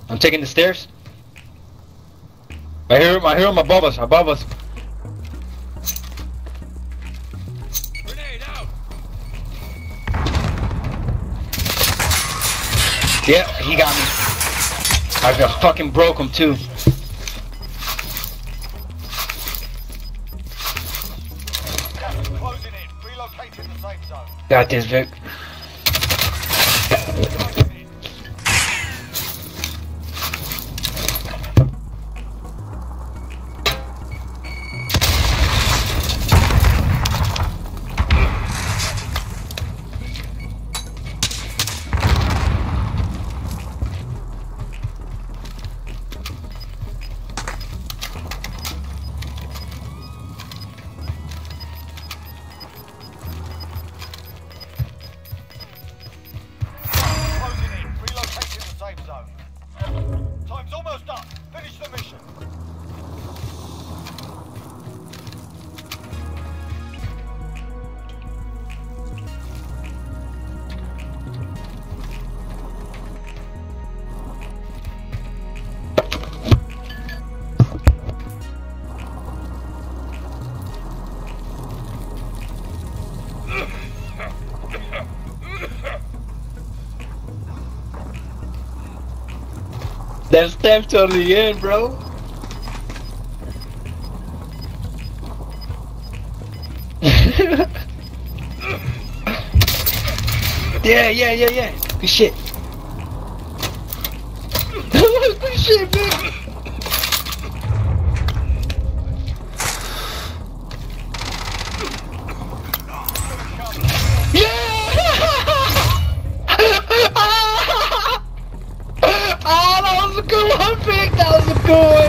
I'm taking the stairs. I hear him above us, Grenade out. Yeah, he got me. I got fucking broke him too. Closing in. Relocating the safe zone. Got this, Vic. Time's almost up. Finish the mission. That stem till the end, bro. Yeah. Good shit. Good shit, man. Oh, that was a good one, Vic. That was a good one.